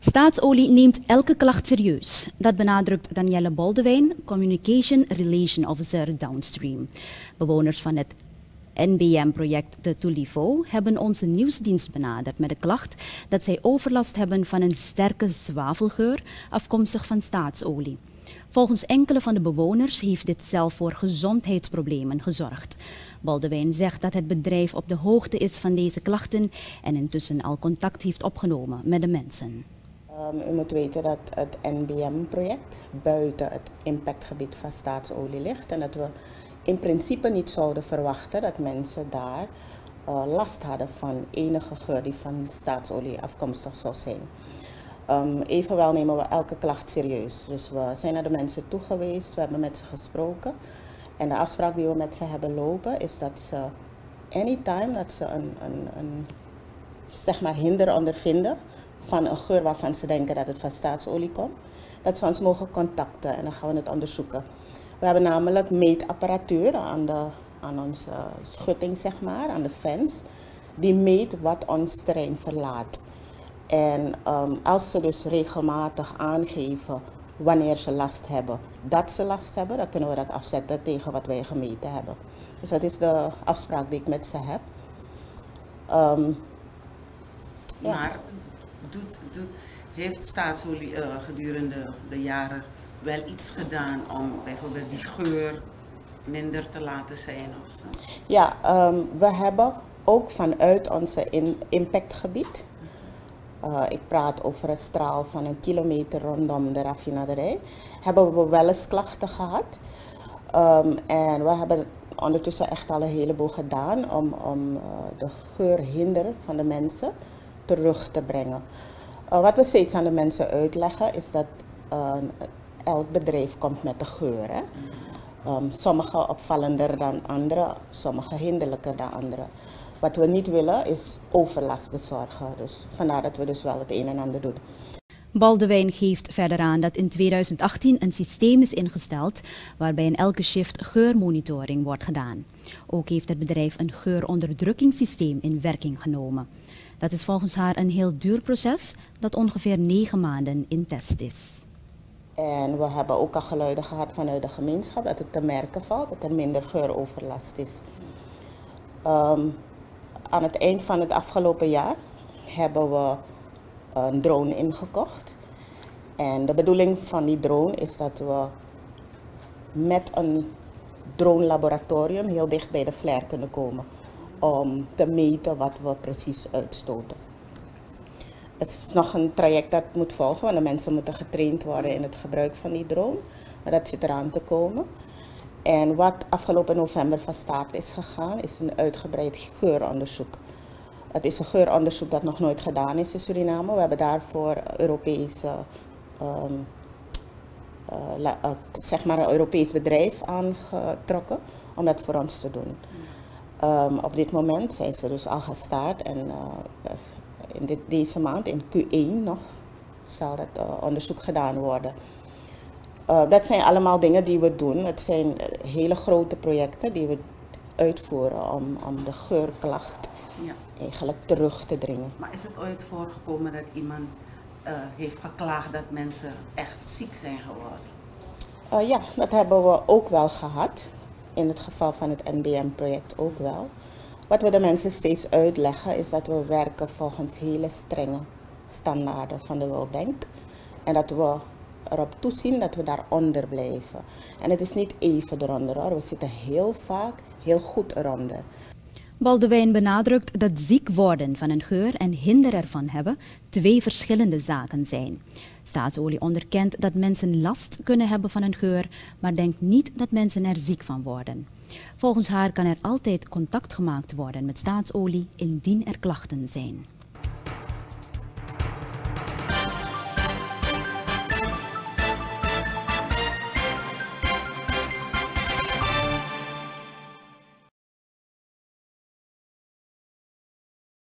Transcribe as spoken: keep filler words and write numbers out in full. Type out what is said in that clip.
Staatsolie neemt elke klacht serieus. Dat benadrukt Danielle Boldewijn, Communication Relation Officer Downstream. Bewoners van het N B M-project de Tulifo hebben onze nieuwsdienst benaderd met de klacht dat zij overlast hebben van een sterke zwavelgeur afkomstig van staatsolie. Volgens enkele van de bewoners heeft dit zelf voor gezondheidsproblemen gezorgd. Boldewijn zegt dat het bedrijf op de hoogte is van deze klachten en intussen al contact heeft opgenomen met de mensen. Um, u moet weten dat het N B M-project buiten het impactgebied van staatsolie ligt en dat we in principe niet zouden verwachten dat mensen daar uh, last hadden van enige geur die van staatsolie afkomstig zou zijn. Um, evenwel nemen we elke klacht serieus. Dus we zijn naar de mensen toe geweest, we hebben met ze gesproken. En de afspraak die we met ze hebben lopen is dat ze anytime dat ze een, een, een zeg maar hinder ondervinden van een geur waarvan ze denken dat het van staatsolie komt, dat ze ons mogen contacten en dan gaan we het onderzoeken. We hebben namelijk meetapparatuur aan, de, aan onze schutting, zeg maar, aan de fence, die meet wat ons terrein verlaat. En um, als ze dus regelmatig aangeven wanneer ze last hebben, dat ze last hebben, dan kunnen we dat afzetten tegen wat wij gemeten hebben. Dus dat is de afspraak die ik met ze heb. Um, ja. Maar doet, doet, heeft staatsolie uh, gedurende de jaren wel iets gedaan om bijvoorbeeld die geur minder te laten zijn of zo? Ja, um, we hebben ook vanuit onze in, impactgebied, uh, ik praat over een straal van een kilometer rondom de raffinaderij, hebben we wel eens klachten gehad. Um, en we hebben ondertussen echt al een heleboel gedaan om, om uh, de geurhinder van de mensen terug te brengen. Uh, wat we steeds aan de mensen uitleggen is dat uh, elk bedrijf komt met de geur. Hè? Um, sommige opvallender dan andere, sommige hinderlijker dan andere. Wat we niet willen is overlast bezorgen. Dus vandaar dat we dus wel het een en ander doen. Boldewijn geeft verder aan dat in tweeduizend achttien een systeem is ingesteld waarbij in elke shift geurmonitoring wordt gedaan. Ook heeft het bedrijf een geuronderdrukkingssysteem in werking genomen. Dat is volgens haar een heel duur proces dat ongeveer negen maanden in test is. En we hebben ook al geluiden gehad vanuit de gemeenschap dat het te merken valt, dat er minder geuroverlast is. Um, aan het eind van het afgelopen jaar hebben we een drone ingekocht. En de bedoeling van die drone is dat we met een drone laboratorium heel dicht bij de flare kunnen komen om te meten wat we precies uitstoten. Het is nog een traject dat moet volgen, want de mensen moeten getraind worden in het gebruik van die drone. Maar dat zit eraan te komen. En wat afgelopen november van start is gegaan, is een uitgebreid geuronderzoek. Het is een geuronderzoek dat nog nooit gedaan is in Suriname. We hebben daarvoor Europese, um, uh, la, uh, zeg maar een Europees bedrijf aangetrokken om dat voor ons te doen. Um, op dit moment zijn ze dus al gestart en uh, in dit, deze maand, in Q één nog, zal dat uh, onderzoek gedaan worden. Uh, dat zijn allemaal dingen die we doen. Het zijn hele grote projecten die we uitvoeren om, om de geurklacht ja. eigenlijk terug te dringen. Maar is het ooit voorgekomen dat iemand uh, heeft geklaagd dat mensen echt ziek zijn geworden? Uh, ja, dat hebben we ook wel gehad. In het geval van het N B M-project ook wel. Wat we de mensen steeds uitleggen is dat we werken volgens hele strenge standaarden van de World Bank. En dat we erop toezien dat we daaronder blijven. En het is niet even eronder hoor, we zitten heel vaak heel goed eronder. Boldewijn benadrukt dat ziek worden van een geur en hinder ervan hebben twee verschillende zaken zijn. Staatsolie onderkent dat mensen last kunnen hebben van een geur, maar denkt niet dat mensen er ziek van worden. Volgens haar kan er altijd contact gemaakt worden met staatsolie indien er klachten zijn.